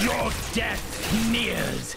Your death nears.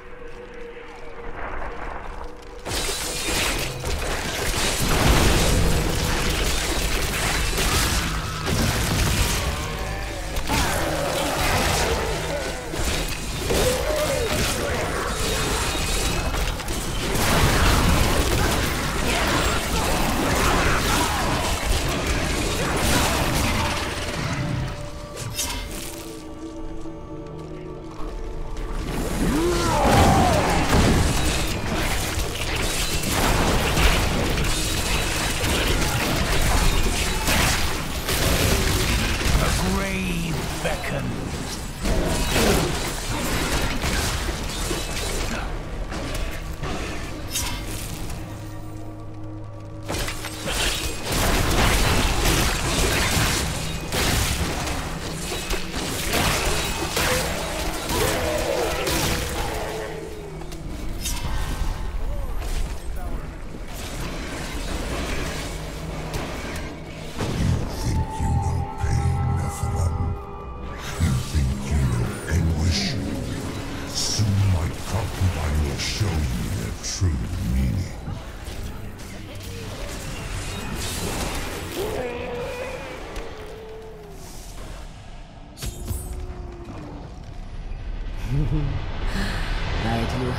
I do.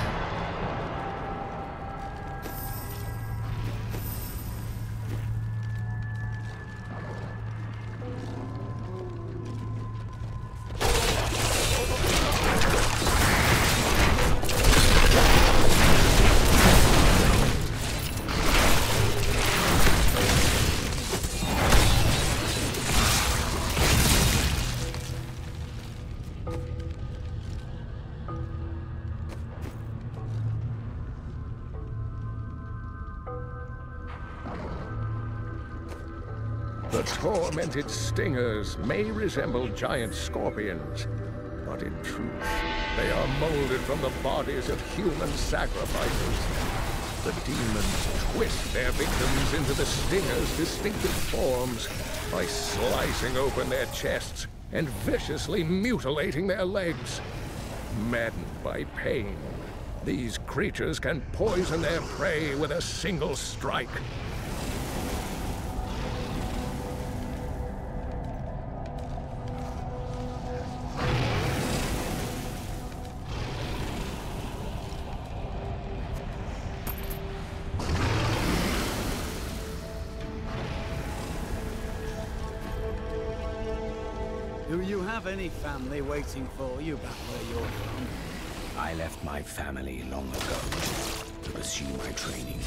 The tormented stingers may resemble giant scorpions, but in truth, they are molded from the bodies of human sacrifices. The demons twist their victims into the stingers' distinctive forms by slicing open their chests and viciously mutilating their legs. Maddened by pain, these creatures can poison their prey with a single strike. Do you have any family waiting for you back where you're from? I left my family long ago to pursue my training.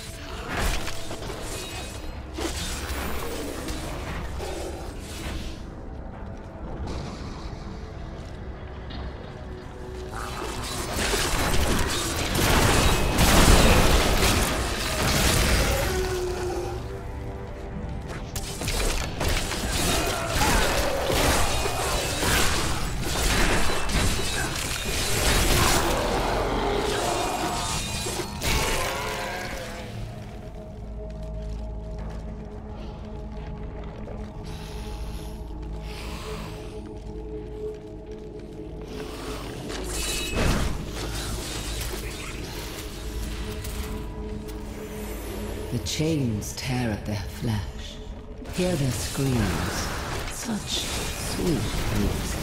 The chains tear at their flesh. Hear their screams. Such sweet music.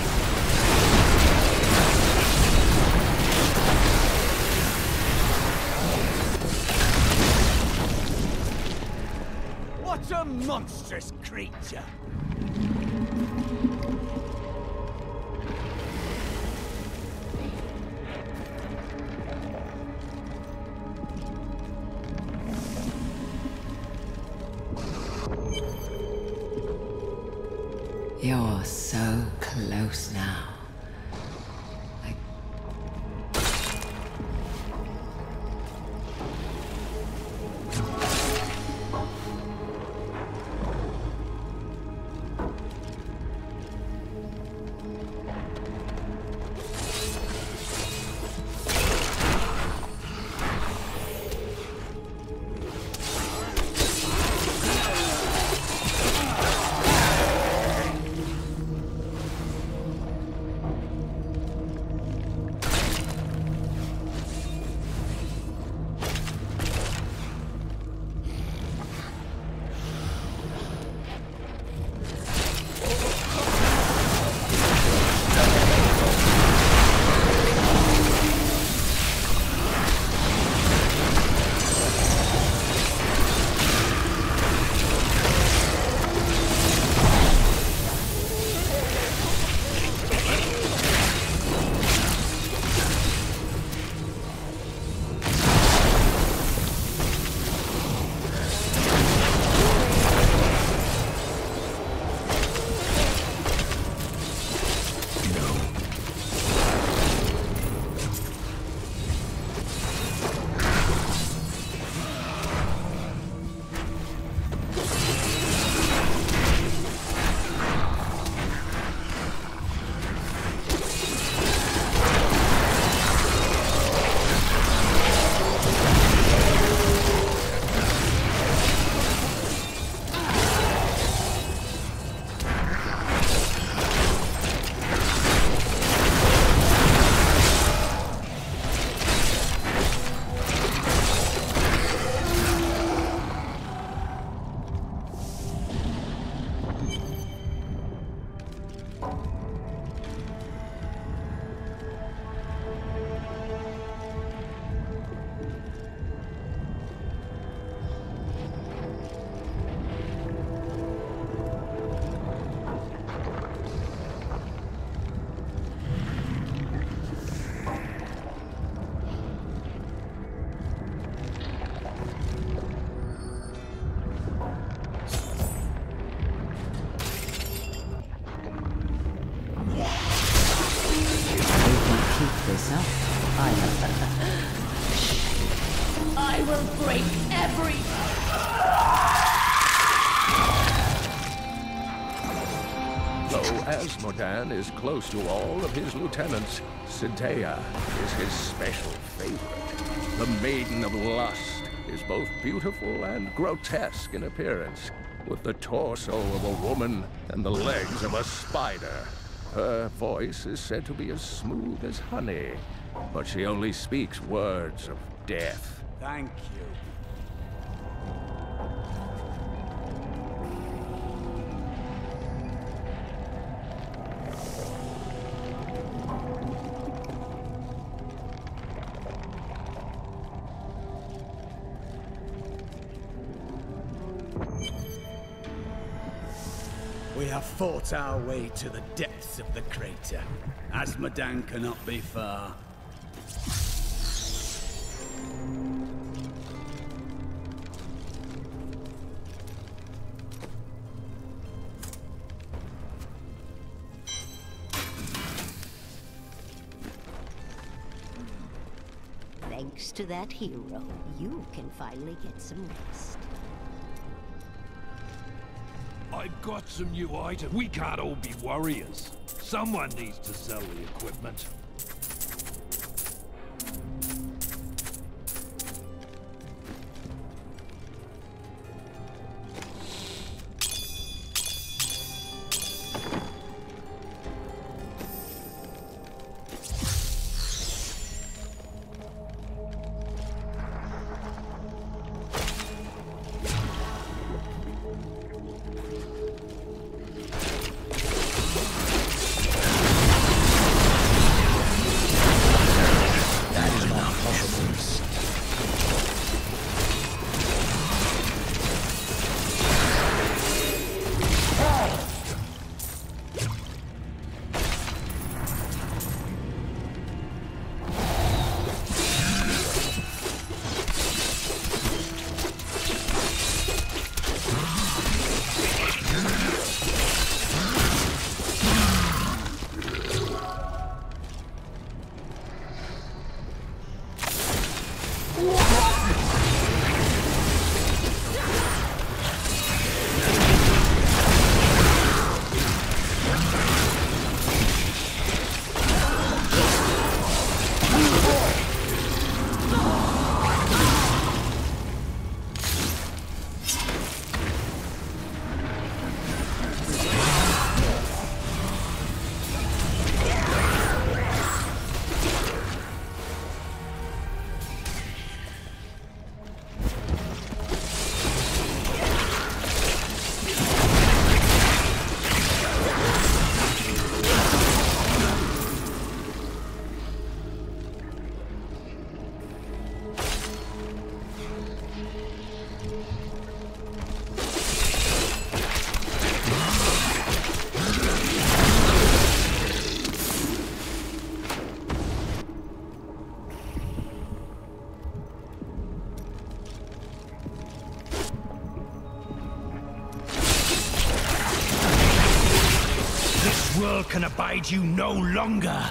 What a monstrous creature! You're so close now. yourself. I will break every... Though Asmodan is close to all of his lieutenants, Cynthia is his special favorite. The Maiden of Lust is both beautiful and grotesque in appearance, with the torso of a woman and the legs of a spider. Her voice is said to be as smooth as honey, but she only speaks words of death. Thank you. We have fought our way to the depths of the crater. Asmodan cannot be far. Thanks to that hero, you can finally get some rest. I've got some new items. We can't all be warriors. Someone needs to sell the equipment. This world can abide you no longer!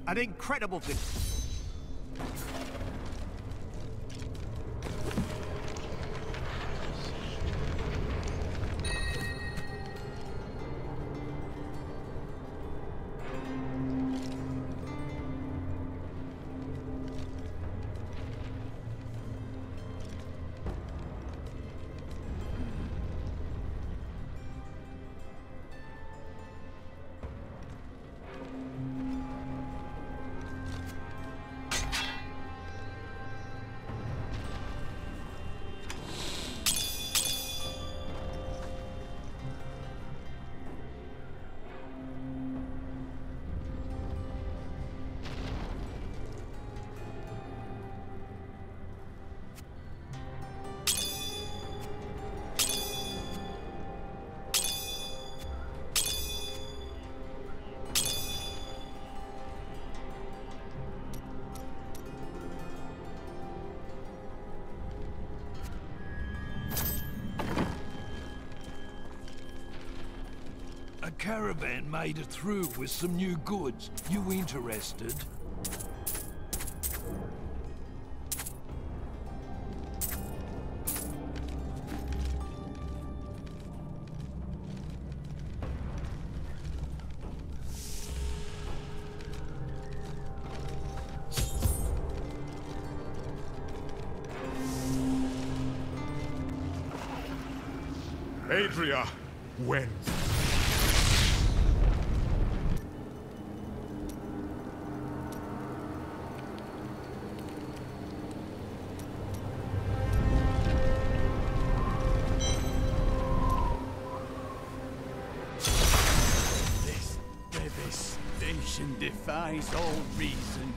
An incredible thing. A caravan made it through with some new goods. You interested? Adria, when? This devastation defies all reason.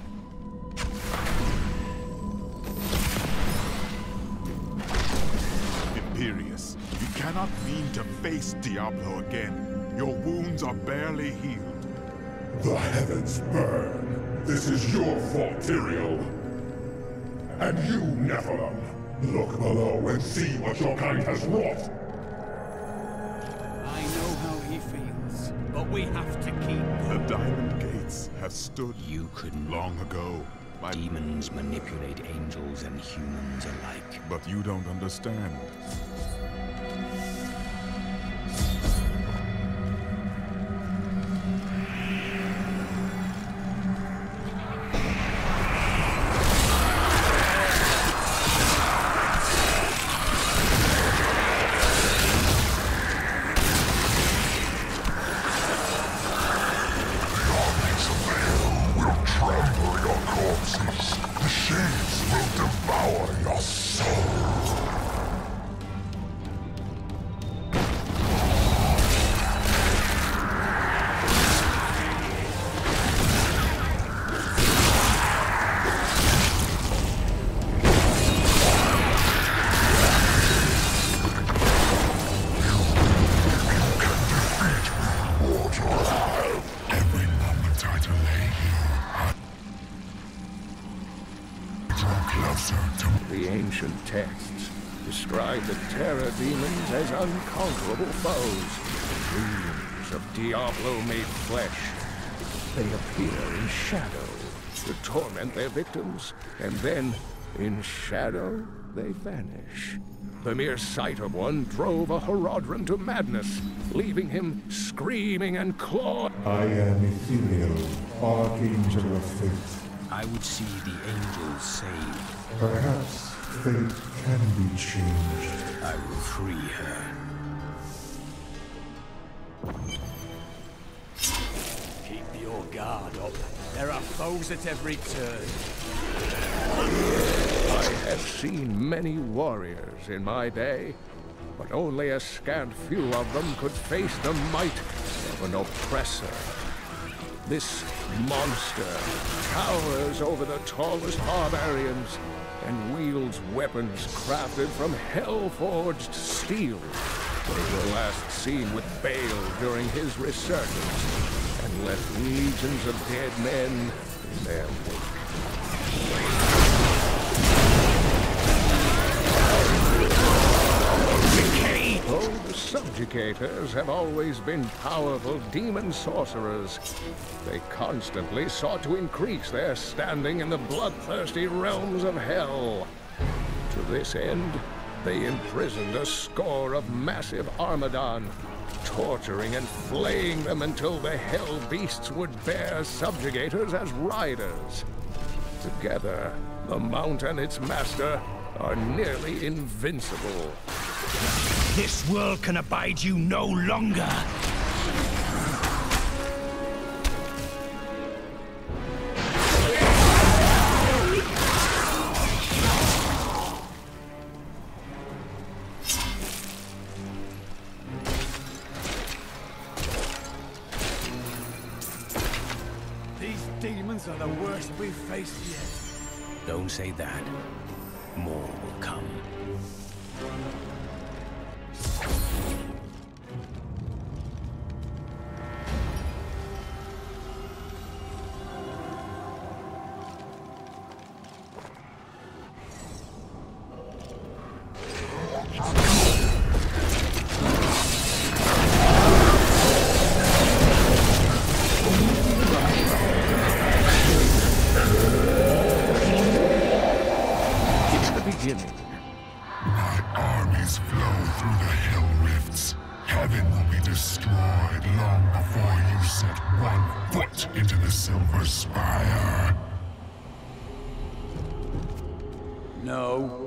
Imperius, you cannot mean to face Diablo again. Your wounds are barely healed. The heavens burn. This is your fault, Tyrael. And you, Nephilim, look below and see what your kind has wrought. I know how he feels, but we have to keep... The Diamond Gates have stood You couldn't. long ago. Demons manipulate angels and humans alike. But you don't understand. The shades will devour your soul. Every moment I delay here, I draw closer to... The ancient texts describe the Terror demons as unconquerable foes, dreams of Diablo made flesh. They appear in shadow to torment their victims, and then, in shadow, they vanish. The mere sight of one drove a Horadrim to madness, leaving him screaming and clawing. I am Ethereal, Archangel of Fate. I would see the angels saved. Perhaps fate can be changed. I will free her. Keep your guard up. There are foes at every turn. I have seen many warriors in my day, but only a scant few of them could face the might of an oppressor. This monster towers over the tallest barbarians and wields weapons crafted from hell-forged steel. They were last seen with Baal during his resurgence and left legions of dead men in their wake. Hold subjugators have always been powerful demon sorcerers. They constantly sought to increase their standing in the bloodthirsty realms of hell. To this end, they imprisoned a score of massive Armadon, torturing and flaying them until the hell beasts would bear subjugators as riders. Together, the Mount and its master are nearly invincible. This world can abide you no longer! These demons are the worst we've faced yet. Don't say that. More will come. My armies flow through the hell rifts. Heaven will be destroyed long before you set one foot into the Silver Spire. No.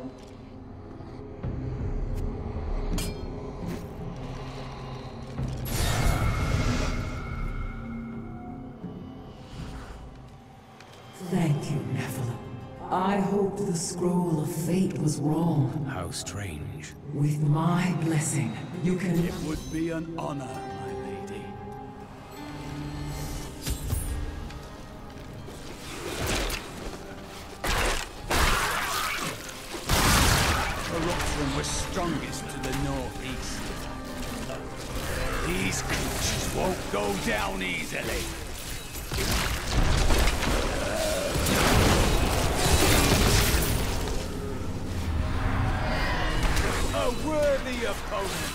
Thank you, Nephilim. I hoped the scroll of fate was wrong. How strange. With my blessing, you can... It would be an honor, my lady. Corruption was strongest to the northeast. These creatures won't go down easily. A worthy opponent.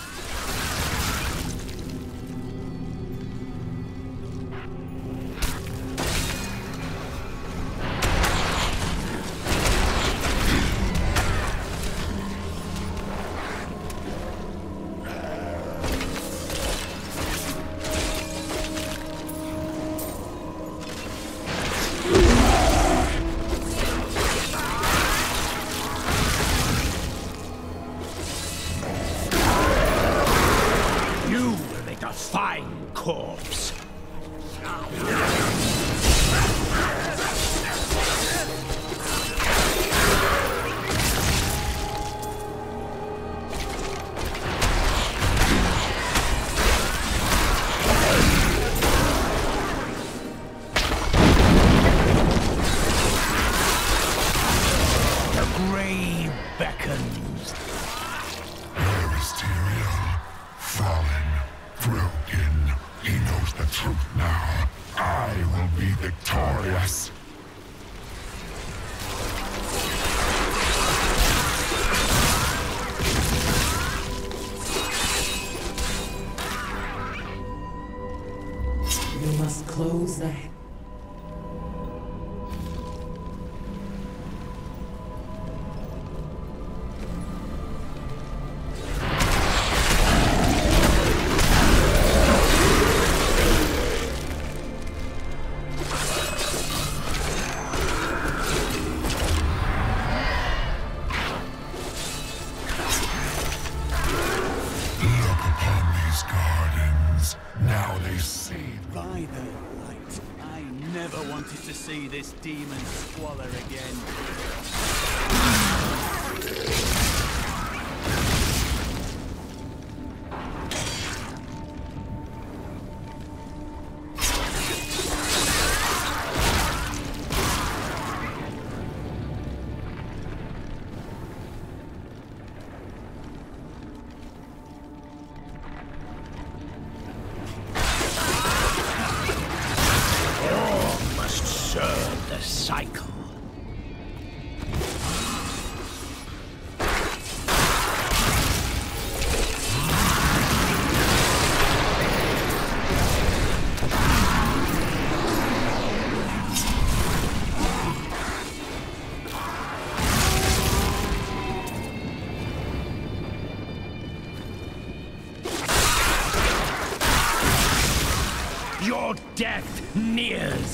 Fine corpse. The grave beckons. Where is Tyrael? Fallen. Broken. He knows the truth now. I will be victorious. You must close the... Now they see. By the light, I never wanted to see this demon squalor again. Serve the cycle. Your death nears!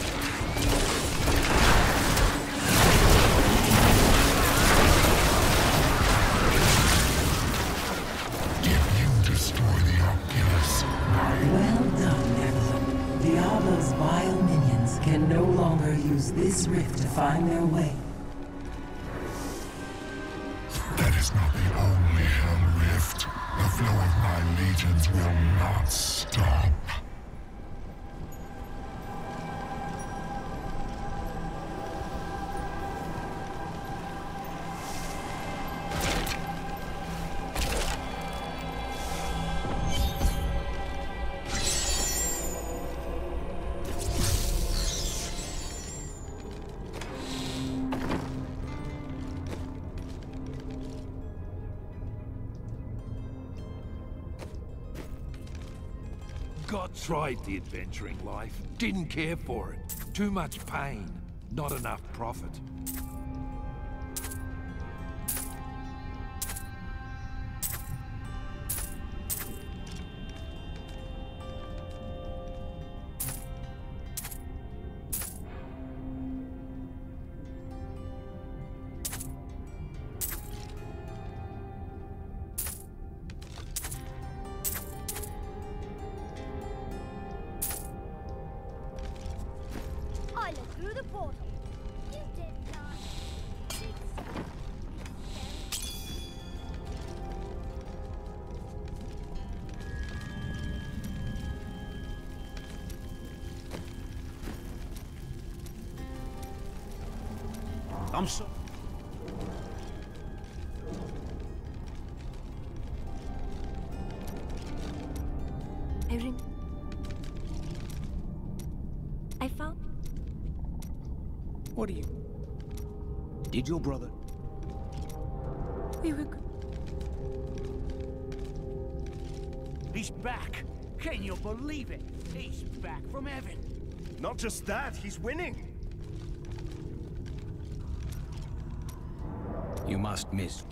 If you destroy the Oculus, Well done, Nephilim. Diablo's vile minions can no longer use this rift to find their way. that is not the only Hell Rift. The flow of my legions will not stop. God tried the adventuring life, didn't care for it. Too much pain, not enough profit. I looked through the portal. You did not. I'm so... I found... What are you? Did your brother? We were... He's back! Can you believe it? He's back from heaven! Not just that, he's winning! You must miss.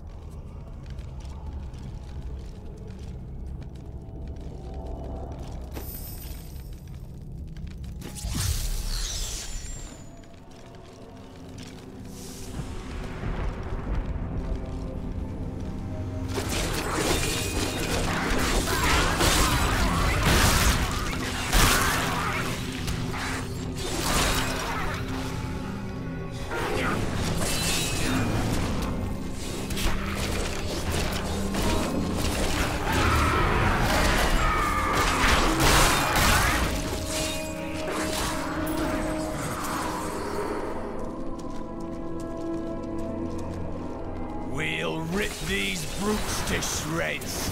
We'll rip these brutes to shreds!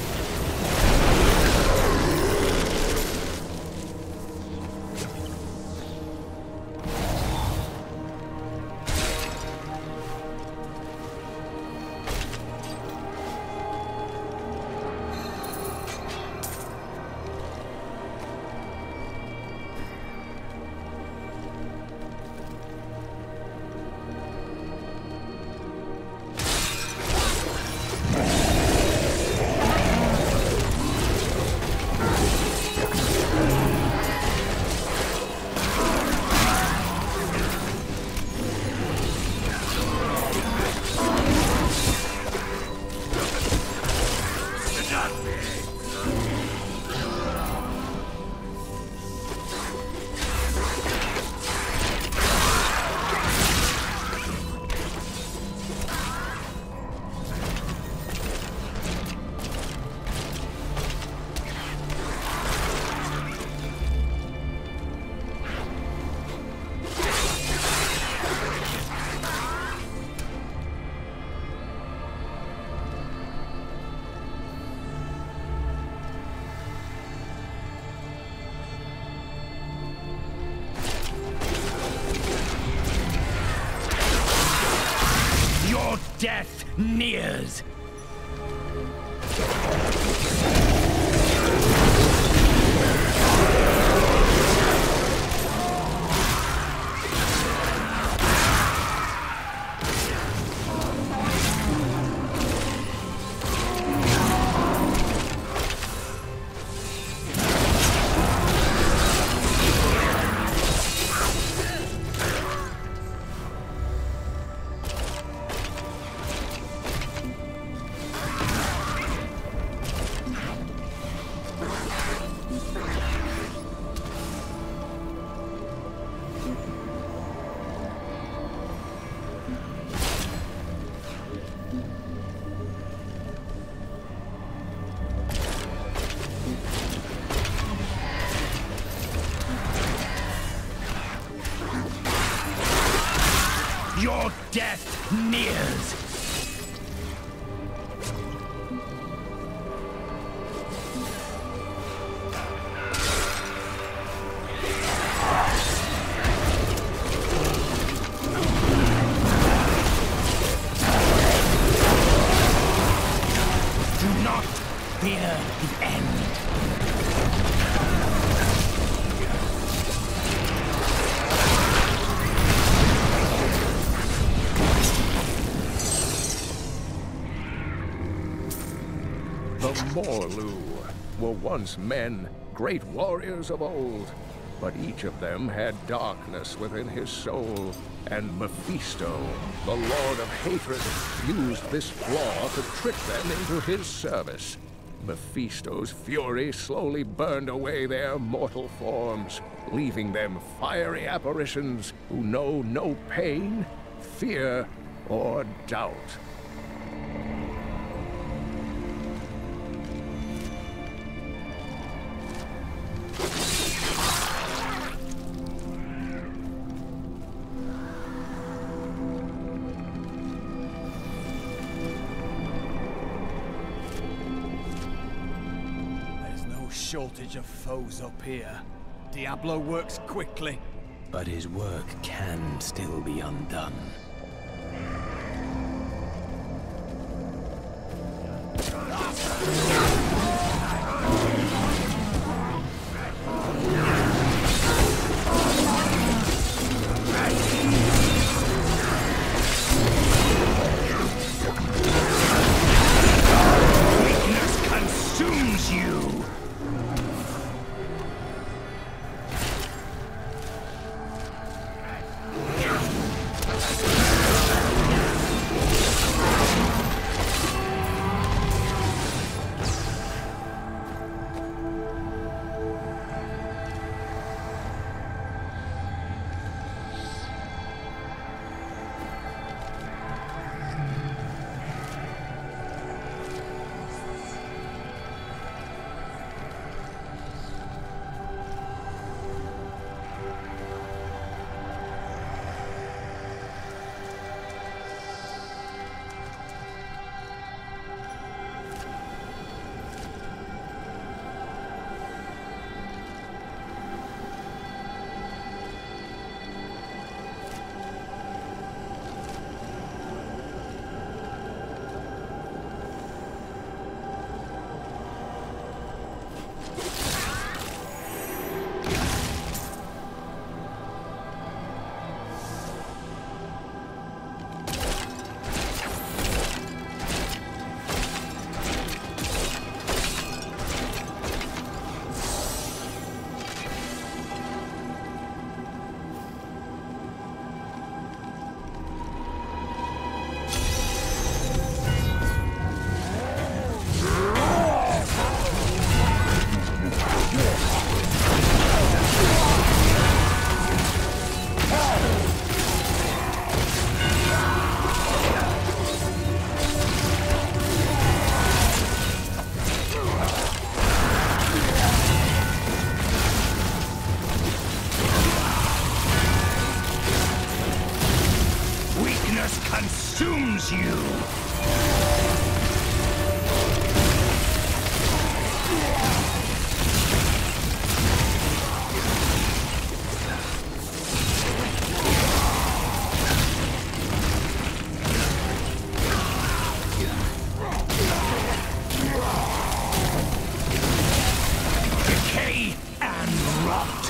Your death nears! Your death nears! Do not fear the end. The Morlu were once men, great warriors of old, but each of them had darkness within his soul, and Mephisto, the Lord of Hatred, used this flaw to trick them into his service. Mephisto's fury slowly burned away their mortal forms, leaving them fiery apparitions who know no pain, fear, or doubt. Shortage of foes up here. Diablo works quickly. But his work can still be undone. Weakness consumes you! Consumes you! Decay and rot!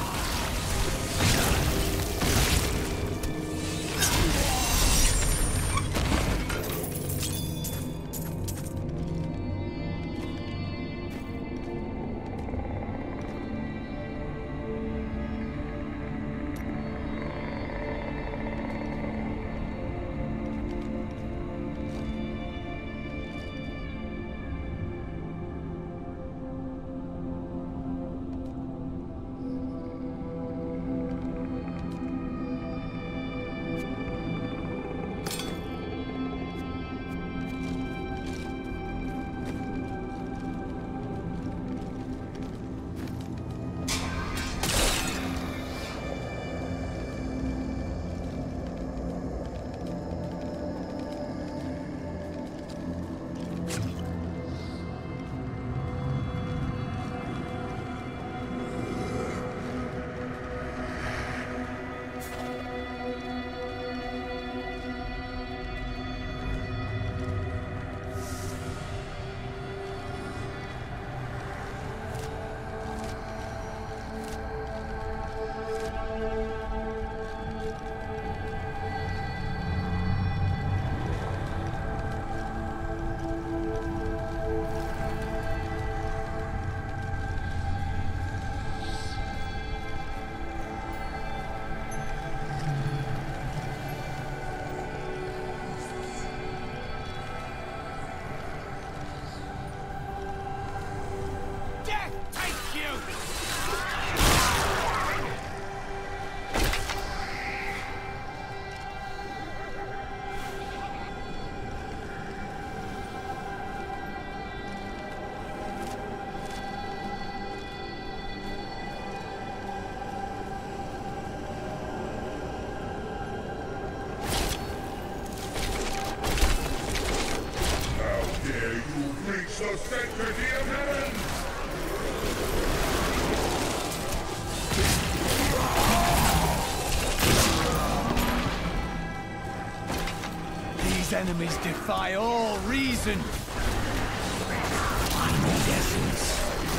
enemies defy all reason. I need essence.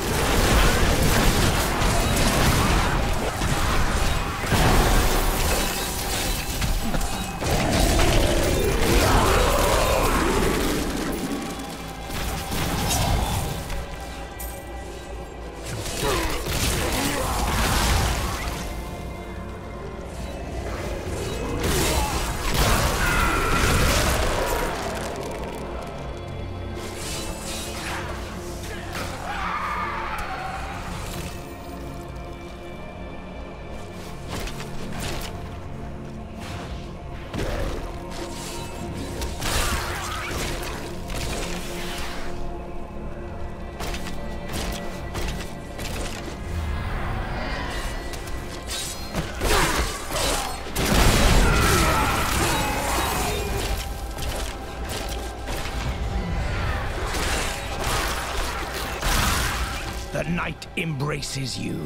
The night embraces you.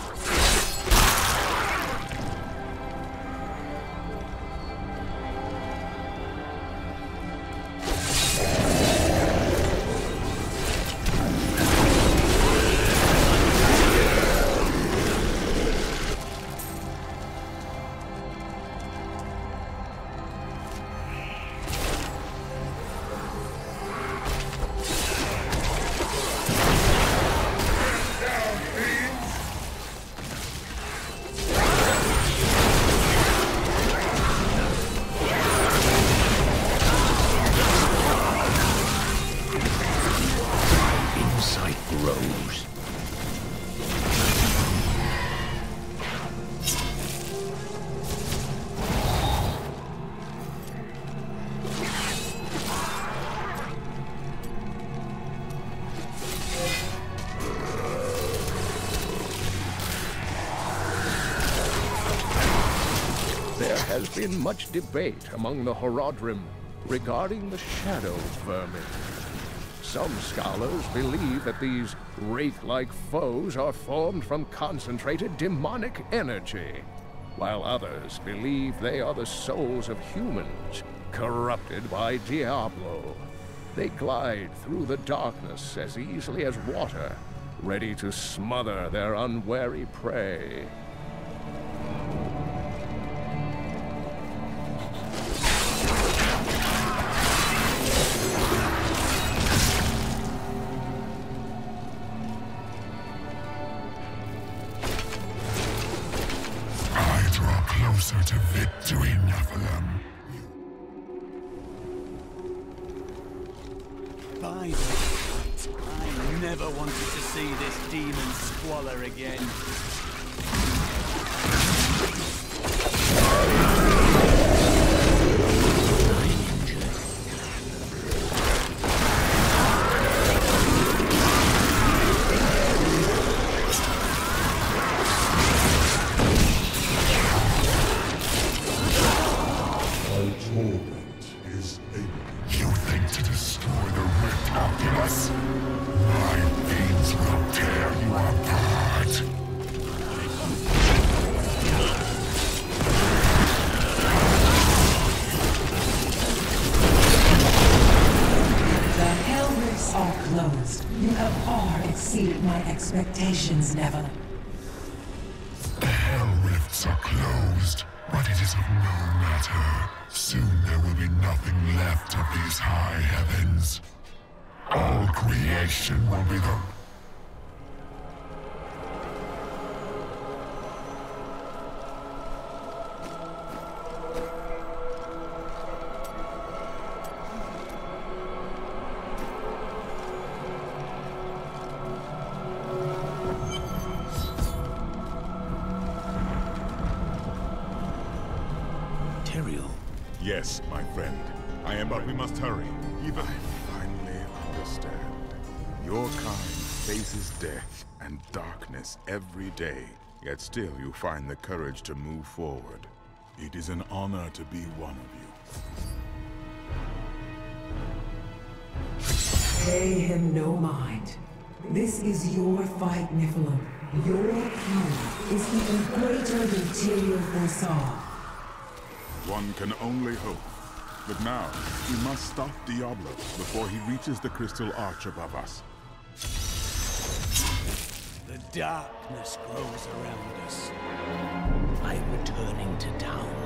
Grows. There has been much debate among the Horadrim regarding the Shadow Vermin. Some scholars believe that these wraith-like foes are formed from concentrated demonic energy, while others believe they are the souls of humans, corrupted by Diablo. They glide through the darkness as easily as water, ready to smother their unwary prey. Closer to victory, Nephilim. By the fight, I never wanted to see this demon squalor again. You think to destroy the Rift Oculus? My fiends will tear you apart. The Hell Rifts are closed. You have far exceeded my expectations, Nephilim. The Hell Rifts are closed, but it is of no matter. Soon there will be nothing left of these high heavens. All creation will be the... Tyrael. Yes, my friend. I am, but we must hurry. Even I finally understand. Your kind faces death and darkness every day, yet still you find the courage to move forward. It is an honor to be one of you. Pay him no mind. This is your fight, Nephilim. Your power is even greater than Tyrael foresaw. One can only hope. But now, we must stop Diablo before he reaches the crystal arch above us. The darkness grows around us. I'm returning to town.